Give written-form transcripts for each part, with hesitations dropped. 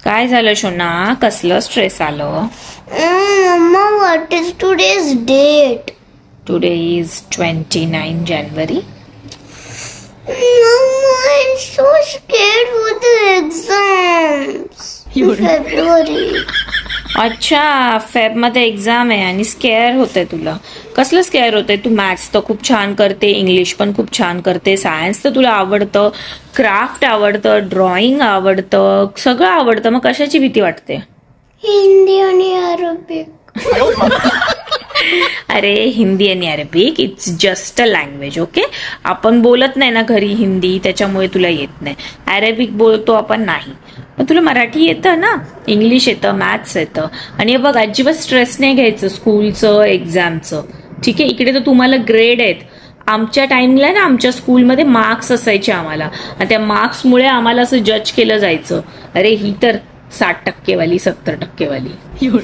काय झालं शोना? कसलं स्ट्रेस आलं? Mama, what is today's date? Today is 29 January. Mama, I'm so scared for the exams. February. अच्छा, फेब मध्ये एक्झाम आहे आणि स्केअर होतंय तुला. कसलं स्केअर होतंय? तू मॅथ्स तर खूप छान करते, इंग्लिश पण खूप छान करते, सायन्स तर तुला आवडतं, क्राफ्ट आवडतं, ड्रॉइंग आवडतं, सगळं आवडतं. मग कशाची भीती वाटते? हिंदी आणि अरेबिक. अरे, हिंदी आणि Arabic it's just a language. Okay, आपण बोलत नाही ना घरी हिंदी, त्याच्यामुळे तुला येत नाही. अरेबिक बोलतो आपण नाही, पण तुला मराठी येतं ना, इंग्लिश येतं, मॅथ्स येतं. आणि बघ, अजिबात स्ट्रेस नाही घ्यायचं स्कूलचं, एक्झामचं. ठीक आहे, इकडे तर तुम्हाला ग्रेड आहेत. आमच्या टाइमला ना आमच्या स्कूलमध्ये मार्क्स असायचे आम्हाला, आणि त्या मार्क्समुळे आम्हाला असं जज केलं जायचं. अरे, ही तर 60% वाली, 70% वाली.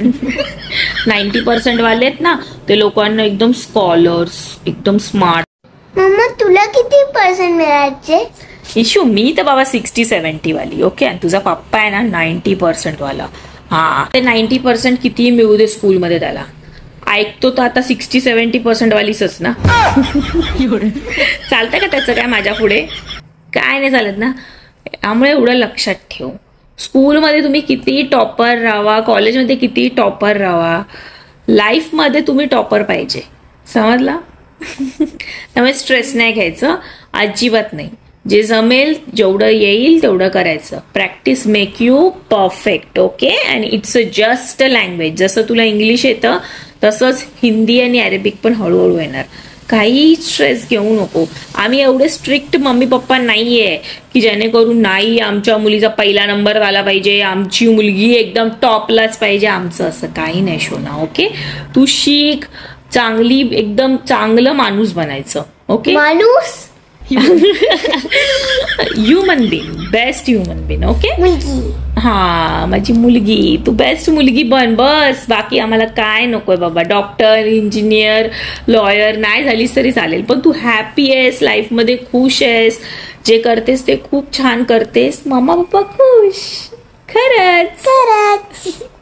90% वाले आहेत ना, ते लोकांना एकदम स्कॉलर्स, एकदम स्मार्ट. मम्मा, तुला किती पर्सेंट मिळायचे? इशू, मी तर बाबा 60-70 वाली. ओके, आणि तुझा पप्पा आहे ना 90% वाला. हा, ते 90% कितीही मिळू दे स्कूलमध्ये, त्याला ऐकतो तर आता 60-70% वालीच ना. चालतंय का त्याचं काय माझ्या पुढे? काय नाही चालत ना. त्यामुळे एवढं लक्षात ठेव, स्कूलमध्ये तुम्ही किती टॉपर राहा, कॉलेजमध्ये किती टॉपर राहा, लाईफमध्ये तुम्ही टॉपर पाहिजे, समजला? त्यामुळे स्ट्रेस नाही घ्यायचं, अजिबात नाही. जे जमेल, जेवढं येईल तेवढं करायचं. Practice make you perfect. Okay, and it's just a language. जसं तुला इंग्लिश येतं तसंच हिंदी आणि अरेबिक पण हळूहळू येणार. काही स्ट्रेस घेऊ नको. आम्ही एवढे स्ट्रिक्ट मम्मी पप्पा नाहीये की जेणेकरून नाही आमच्या मुलीचा पहिला नंबर आला पाहिजे, आमची मुलगी एकदम टॉपलाच पाहिजे. आमचं असं काही नाही शोना. ओके, तू शिक, चांगली, एकदम चांगलं माणूस बनायचं. ओके, माणूस, human being, best human being. Okay, मुलगी. हा, माझी मुलगी, तू बेस्ट मुलगी बन बस. बाकी आम्हाला काय नकोय बाबा. डॉक्टर, इंजिनियर, लॉयर नाही झालीस तरी चालेल, पण तू हॅपी आहेस, लाईफ मध्ये खुश आहेस, जे करतेस ते खूप छान करतेस, मम्मा पप्पा खुश. खरंच.